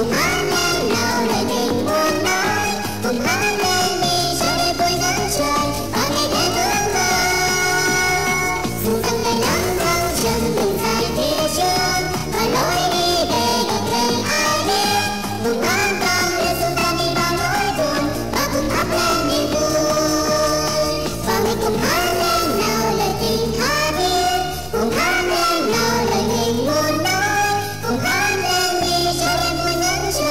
cùng hát lên nào lời tình muốn nói, cùng hát lên đi cho đêm vui dẫn trời và ngày đêm ước mơ. Dù rằng ngày nắng thăng trầm đường dài phía trước và lối đi về đâu thêm ai biết, cùng an tâm lên xua tan đi bao nỗi buồn và cùng hát lên niềm vui. Và mình cùng hát lên nào lời tình tha thiết, cùng hát lên nào lời tình muốn nói, cùng hát lên đi cho đêm vui dẫn trời.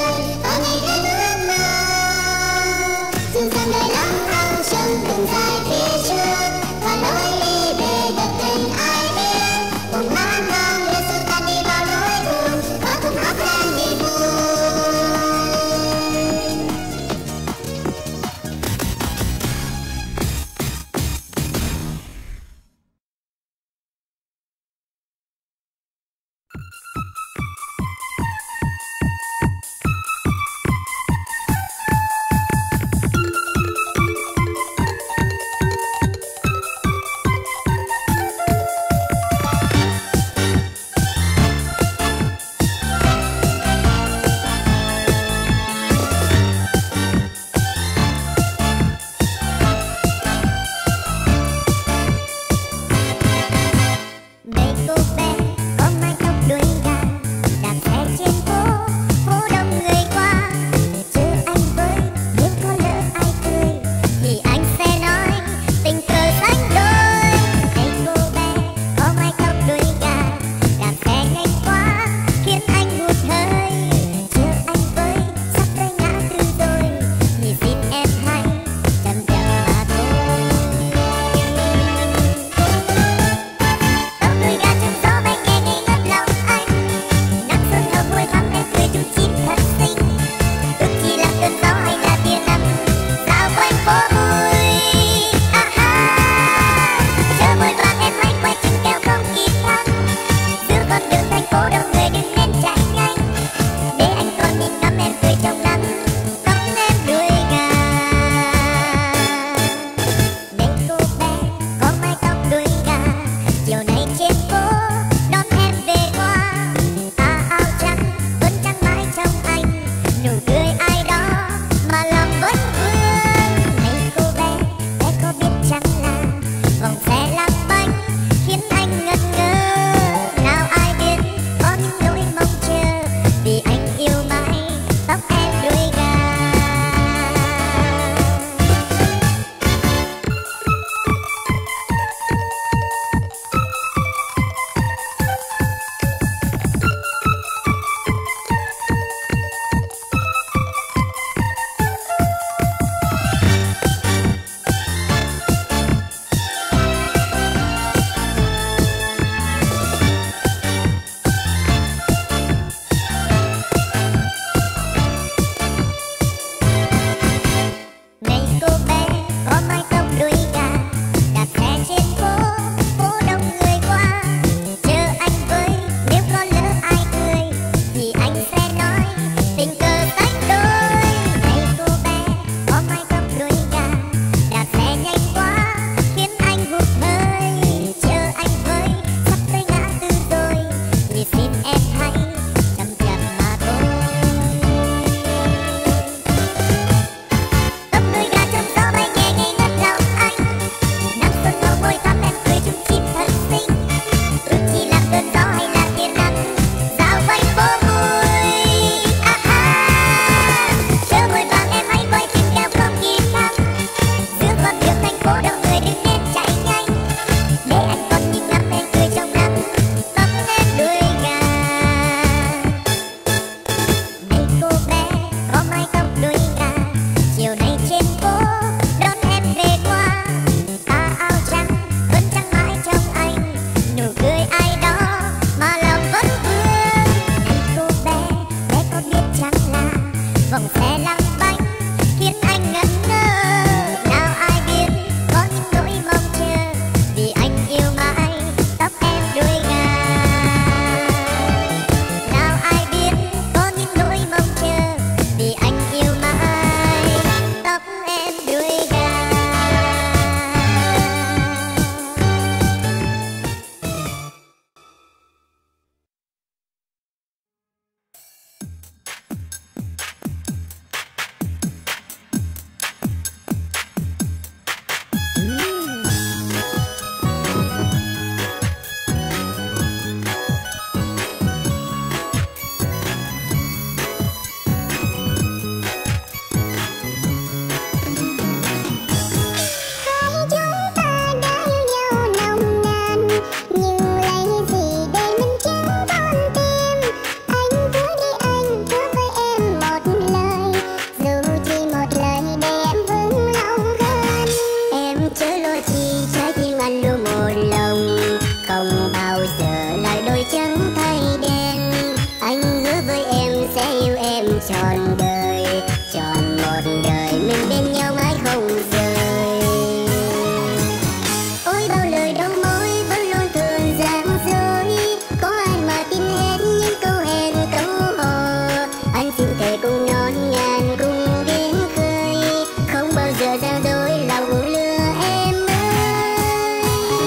trọn đời, trọn một đời mình bên nhau mãi không rời. Ôi bao lời đầu môi vẫn luôn thường giảng dối, có ai mà tin hết những câu hẹn câu hò. Anh xin thề cùng non ngàn cùng biển khơi, không bao giờ gian dối lòng lừa em ơi.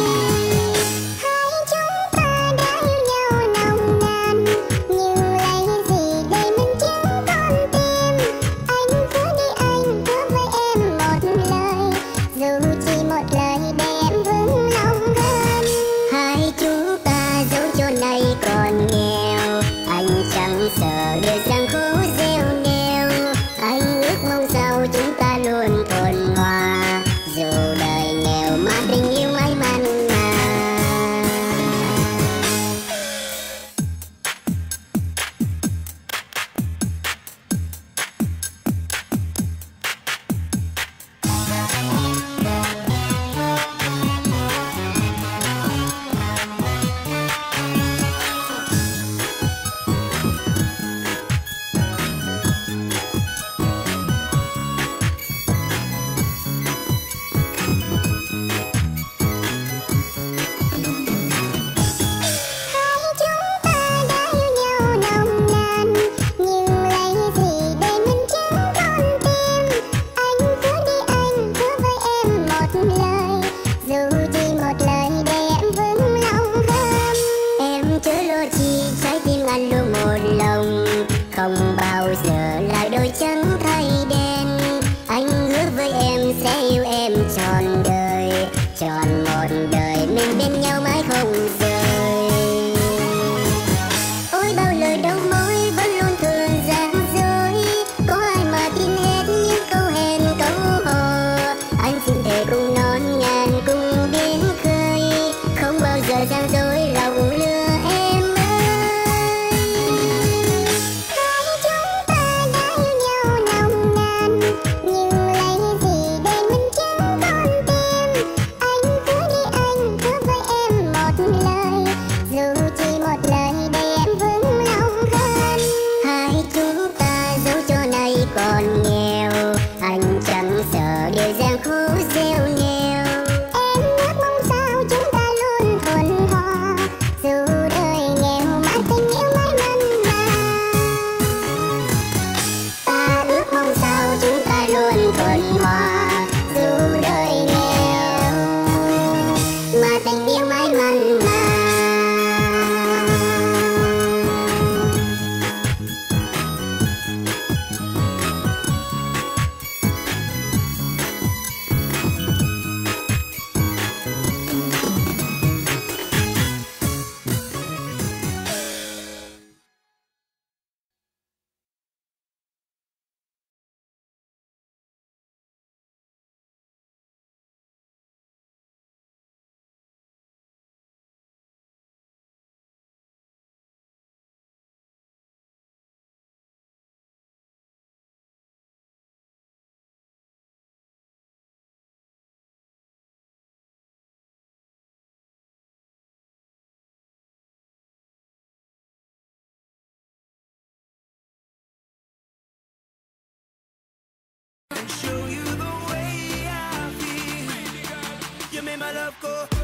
Hai chúng ta đã yêu nhau nồng nàn, nhưng lấy gì để mình chứng con tim. Anh cứ đi, anh hứa với em một lời, dù chỉ một lời để em vững lòng hơn. Hai chúng ta dẫu chỗ này còn nghèo, anh chẳng sợ đời gian khổ gieo neo. Anh ước mong sao chúng ta luôn thuận hòa, dù đời nghèo mà tình yêu mãi mặn mà. Không bao giờ lại đôi chân thay đen. Anh hứa với em sẽ yêu em trọn đời, trọn một đời mình bên nhau mãi không rời. Ôi bao lời đầu môi vẫn luôn thường giảng dối, có ai mà tin hết những câu hẹn câu hò. Anh xin thề cùng non ngàn cùng biển khơi, không bao giờ gian dối lòng lừa em. Còn nghèo, anh chẳng sợ điều gian khổ gieo neo. Em ước mong sao chúng ta luôn thuận hòa, dù đời nghèo mà tình yêu mãi mặn mà. Ta ước mong sao chúng ta luôn thuận hòa, dù đời nghèo mà tình yêu mãi mặn mà. Show you the way I feel. You made my love go